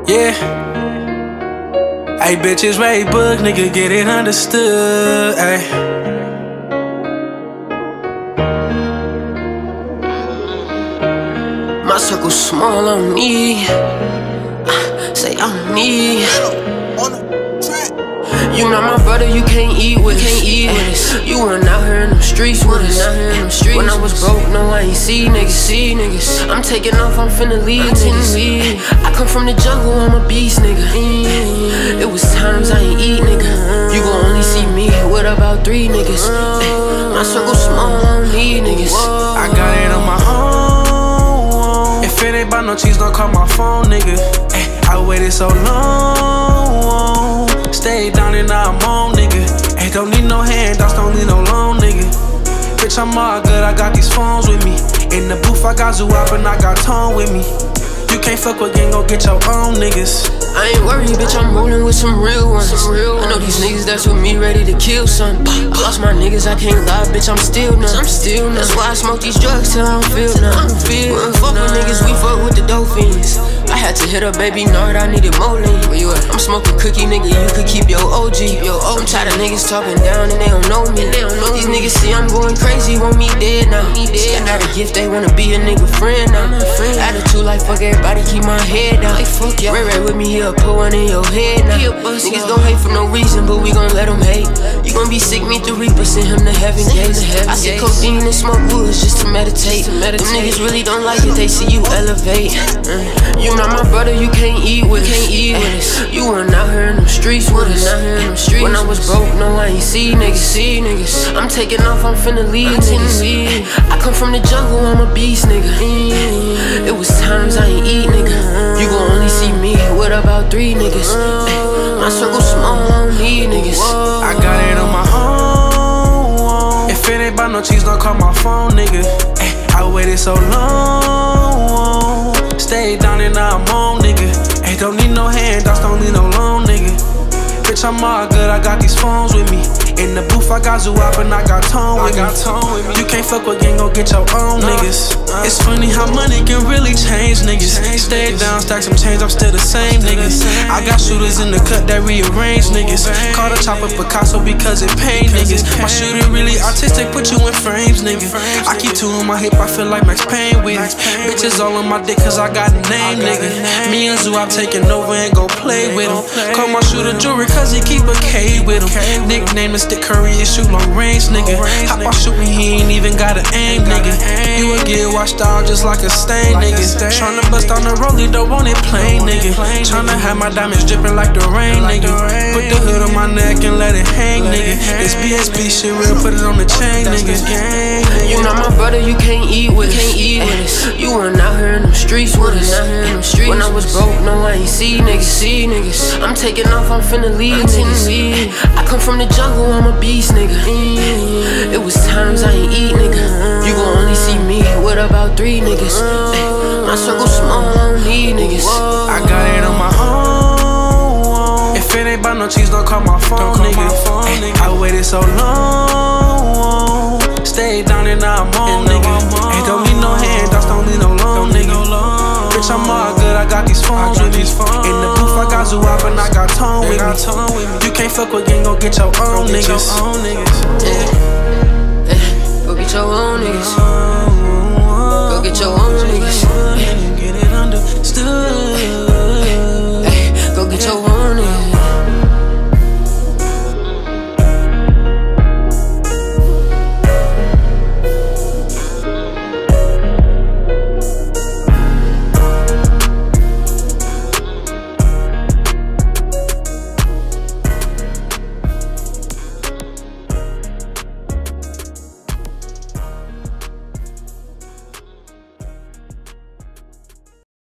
Yeah. Ayy, bitches rate book, nigga, get it understood. Ayy. My circle small on me. Say I'm me. You not my brother, you can't eat with us. You weren't out here in them streets with us. When I was broke, no, I ain't see niggas. I'm taking off, I'm finna leave niggas. I come from the jungle, I'm a beast, nigga. It was times I ain't eat, nigga. You gon' only see me with about 3 niggas. My circle small, I don't need niggas. I got it on my own. If it ain't about no cheese, don't call my phone, nigga. I waited so long. Stay down and now I'm on, nigga. Hey, don't need no handouts, don't need no loan, nigga. Bitch, I'm all good, I got these phones with me. In the booth, I got Zoo up and I got Tone with me. You can't fuck with gang, go get your own niggas. I ain't worried, bitch, I'm rolling with some real ones. I know these niggas that's with me ready to kill some. I lost my niggas, I can't lie, bitch, I'm still numb. That's why I smoke these drugs till I don't feel numb. We don't fuck with niggas, we fuck with the dolphins. I had to hit a baby Nard, I needed more lean. Where you at? I'm smoking cookie, nigga, you could keep your OG. I'm tired of niggas talking down and they don't know me. These niggas see I'm going crazy, want me dead now. I got a gift, they wanna be a nigga friend now. Attitude like fuck everybody, keep my head down. Ray Ray with me, he'll put one in your head now. Niggas gon' hate for no reason, but we gon' let them hate. You gon' be sick, meet the Reaper, send him to heaven gates. I see codeine and smoke woods just to meditate. Them niggas really don't like it, they see you elevate. You not my brother, you can't eat with us. You weren't out here in them streets with us. When I was broke, no, I ain't see niggas. I'm taking off, I'm finna leave niggas. I come from the jungle, I'm a beast, nigga. It was times I ain't eat, nigga. You gon' only see me with about 3 niggas. My circle small, I don't need niggas. I got it on my own. If it ain't about no cheese, don't call my phone, nigga. I waited so long. Stay down and now I'm on, nigga. Hey, don't need no handouts, don't need no loan, nigga. Bitch, I'm all good, I got these phones with me. In the booth, I got Zoo up and I got Tone with me. You can't fuck with gang, go get your own niggas. It's funny how money can really change niggas. Stay down, stack some change, I'm still the same niggas. I got shooters in the cut that rearrange niggas. Call the chopper Picasso because it pain niggas. My shooter really artistic, put you in frames, nigga. I keep 2 on my hip, I feel like Max Payne with it. Bitches all on my dick cause I got a name, nigga. Me and Zoo, I'm taking over and go play with him. Call my shooter jewelry cause he keep a K with him. Nickname is Stick Curry and shoot long range, nigga. Hop out shooting, he ain't even got an aim, nigga. You will get washed out just like a stain, nigga. Tryna bust on the rollie, don't want it plain, nigga. Tryna have my diamonds dripping like the rain, nigga. Put the hood on my neck and let it hang, nigga. This BSB shit real, put it on the chain, nigga. You not my brother, you can't eat with us. You weren't out here in them streets with us. When I was broke, no, I ain't see niggas. I'm taking off, I'm finna leave niggas. I come from the jungle, I'm a beast, nigga. It was times I ain't eat, nigga. You gon' only see me with about 3 niggas. My circle small, I don't need niggas. I got it on my own. If it ain't about no cheese, don't call my phone, nigga. I waited so long. Stay down and now I'm on, nigga. Hey, don't need no handouts, don't need no loan, nigga. Bitch, I'm all good, I got these phones with me. In the booth, I got Zoo up and I got Tone with me. You can't fuck with gang, go get your own niggas. Go get your own niggas. Go get your own.